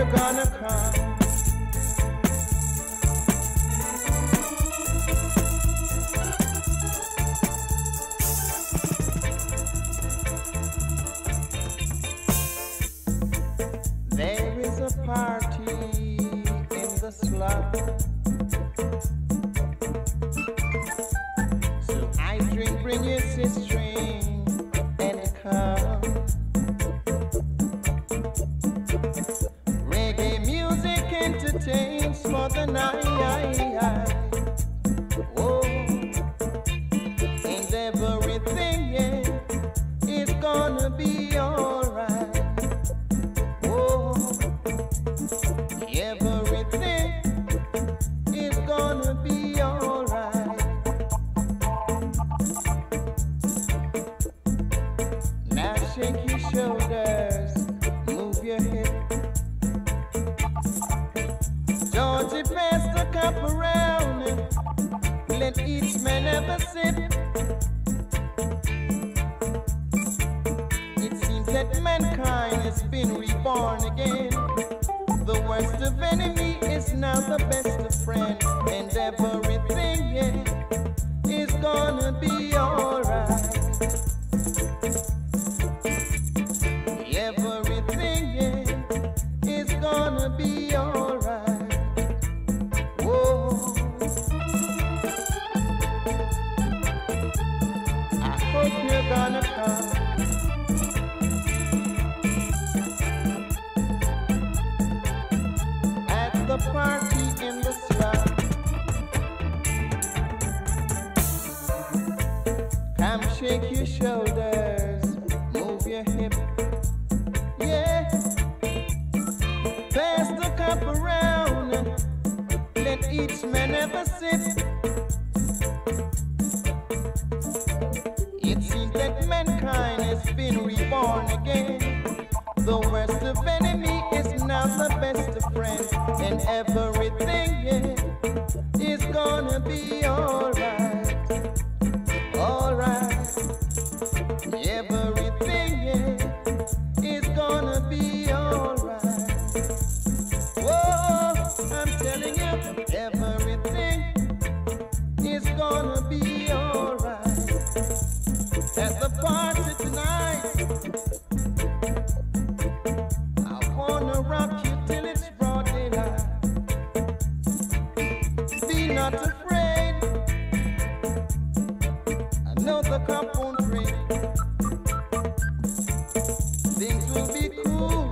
you're gonna come. There is a party in the slum, so I drink, bring your sister and come. Reggae music entertains for the night. Oh, and everything, yeah, is gonna be alright. Everything is gonna be alright. Now shake your shoulders, move your hip. Georgie, pass the cup around, let each man have a sip. It seems that mankind has been reborn again. The worst of enemy is now the best of friend, and everything, yeah, is gonna be alright. Everything, yeah, is gonna be alright. Whoa, I hope you're gonna come. The party in the slum. Come shake your shoulders, move your hip. Yeah, pass the cup around, let each man have a sip. It seems that mankind has been reborn again. The worst of enemy is now the best of friends, and everything, yeah, is gonna be alright. Alright. Everything, yeah, is gonna be alright. Whoa, I'm telling you, everything is gonna be alright. At the party tonight, rock you till it's broad daylight. Be not afraid, I know the cup won't break. Things will be cool